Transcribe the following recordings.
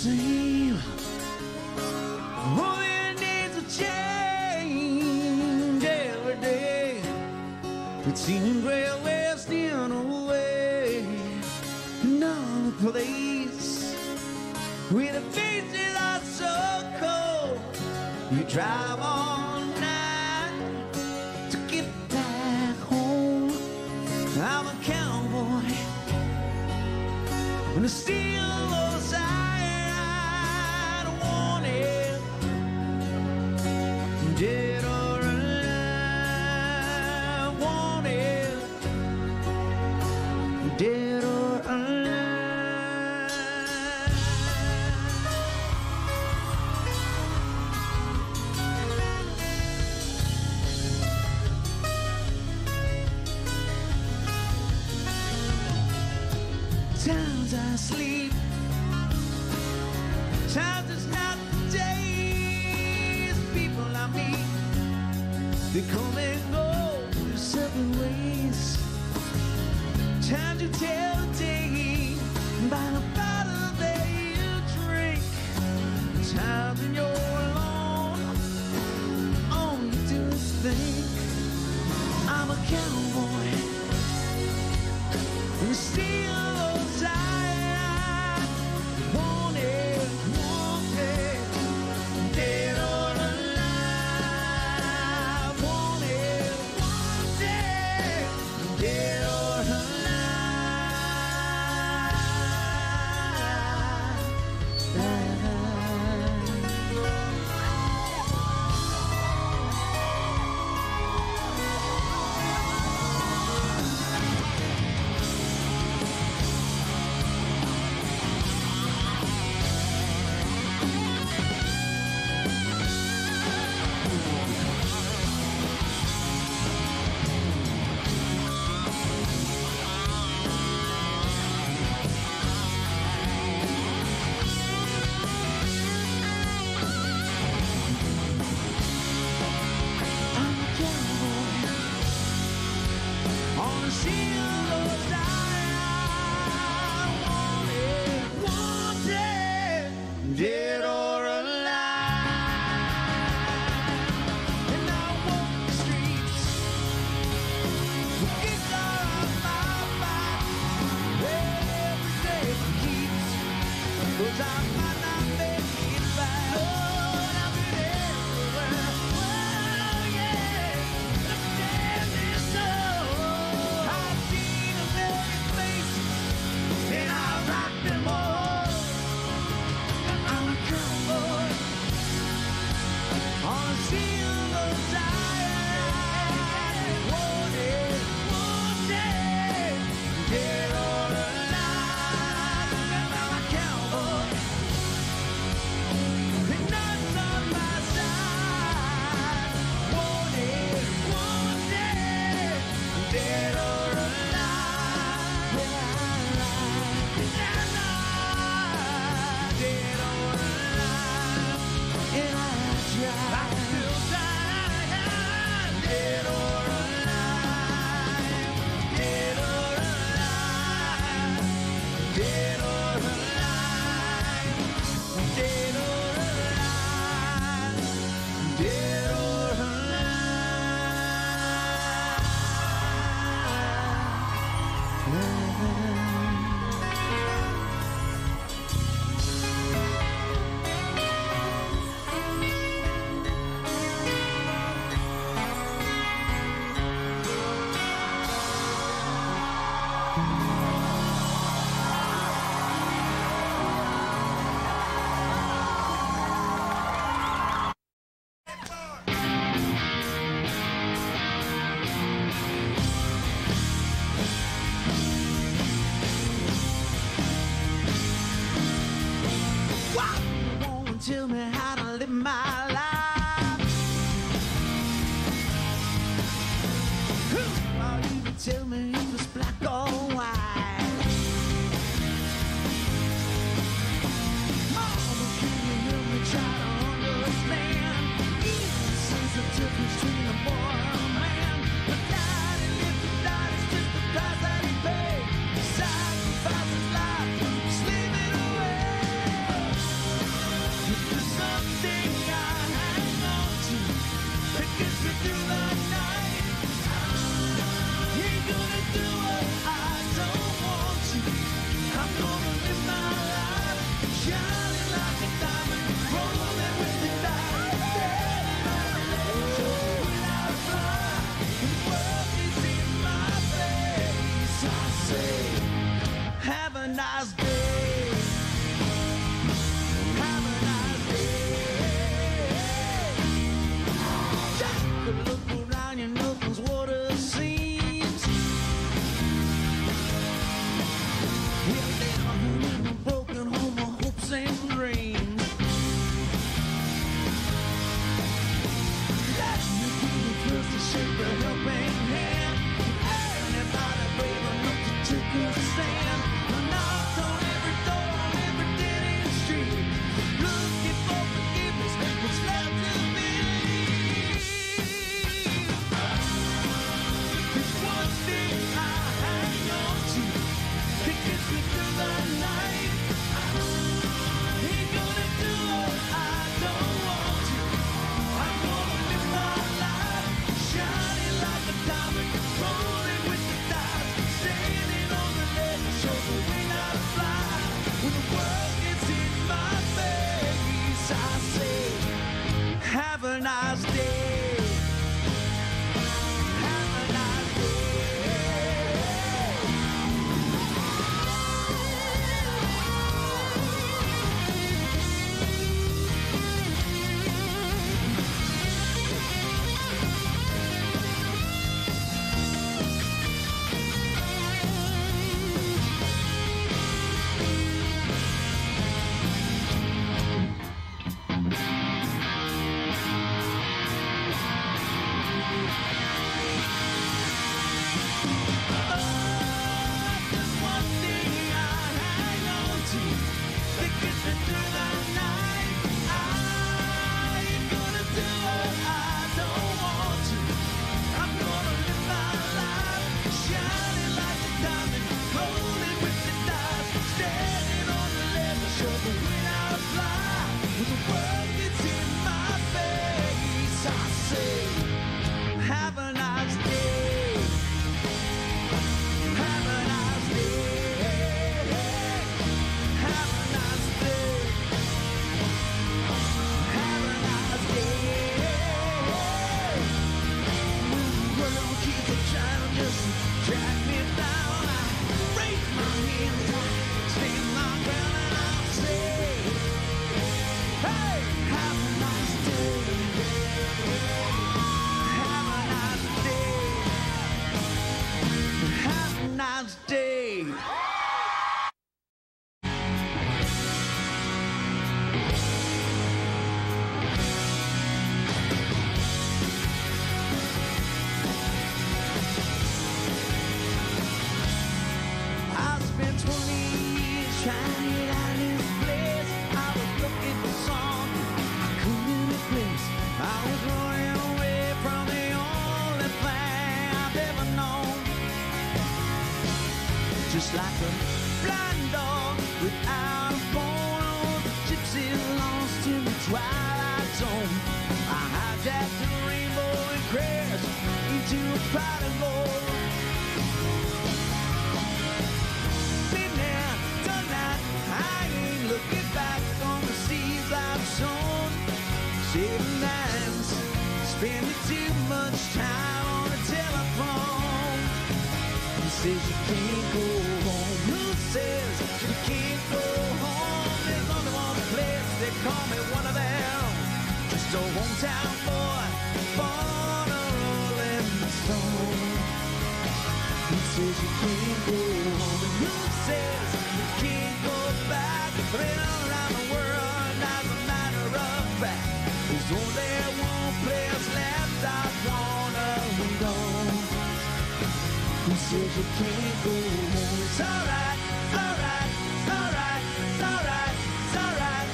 same. Oh, there needs a change every day. It seems we're wasting away. Another place where the faces are so cold. You drive all night to get back home. I'm a cowboy on the steel side, wanted, dead or alive, wanted, dead or alive. Times I sleep, times it's not the days. People I meet, they come and go their separate ways. Times you tell the day by the bottle that you drink. Times when you're alone, all you do is think. I'm a cowboy and still dead or alive, and I walk the streets with guitar on my back every day for keeps, 'cause I might not make it back. Lord, I've been everywhere. Oh yeah, I'm standing so. I've seen a million faces and I've rocked them all. On a silver side, wanted, dead or alive. And I'm a cowboy, and nuts on my side. Wanted, dead or alive. And I'm dead or alive. And I try. Tell me how to live my life. Or you can tell me if it's black or white. Mama, can you help me try to understand? Innocence, the difference between a boy and a man. But daddy lived to die, it's just the price that he paid. Sacrifice his life, slaving away. Have a nice day. Have a nice day. Have a nice day. I spent 20 years trying to get out of this place. I was looking for something I couldn't replace. I was running away from the only thing I've ever known. Just like a blind dog without a bone, or the gypsy lost in the twilight zone. I hijacked a rainbow and crashed into a prodigal. Been there, done that. I ain't looking back on the seeds I've sown. Saving dimes, spending too much time on the telephone. Who says you can't go home? Who says you can't go home? There's only one place, they call me one of them. Just a hometown boy, born a rolling stone. Who says you can't go home? And who says you can't go back? Been all around the world as a matter of fact. There's only one place left I wanna go. Who says you can't go home? It's alright, it's alright, it's alright, it's alright, it's alright.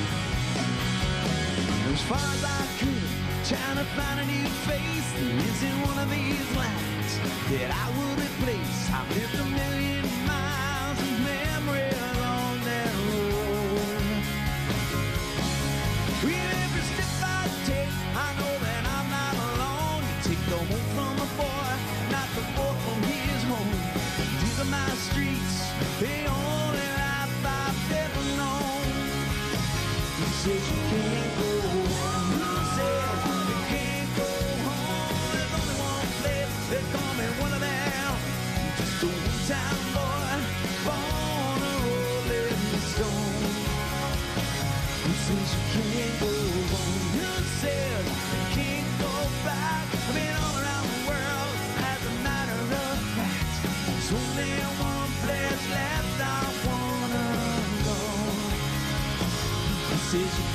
As far as I could, trying to find a new face that isn't one of these lives that I would replace. I've lived a million miles of memory along that road. With every step I take, I know that I'm not alone. You take the home from a boy, not the boy from his home. These are my streets, the only life I've ever known. Who says you can't go home? Who says you can't go home? There's only one place, they call me one of them. Just a one-time boy, born a rolling stone. Who says you can't go home? Who says you can't go back? I've been all around the world as a matter of fact. There's only one place left I wanna go. Who says you